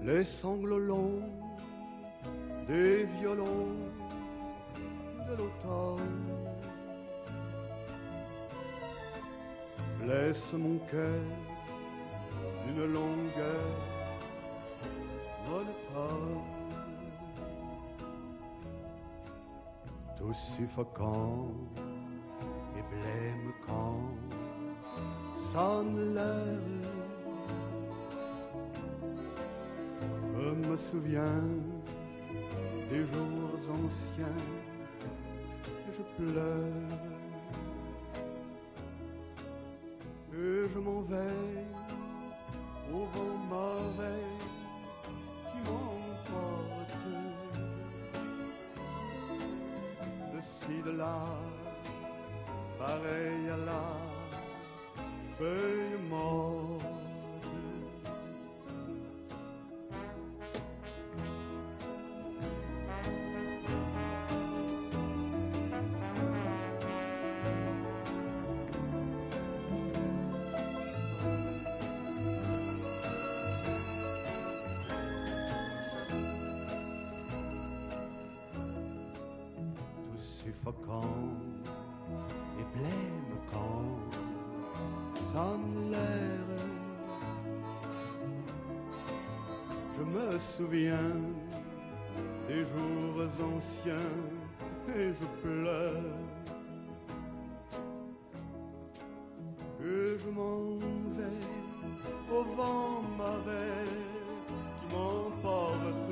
les sanglots longs des violons de l'automne blessent mon cœur d'une longueur monotone, tout suffocant et blême quand sonne l'heure. Je me souviens des jours anciens et je pleure. Et je m'en vais au vent mauvais qui m'emporte de ci de là, pareil à la feuille morte. Suffocant et blême quand sonne l'heure. Je me souviens des jours anciens et je pleure. Et je m'en vais au vent mauvais qui m'emporte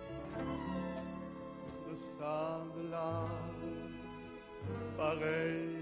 de ça, de là, pareil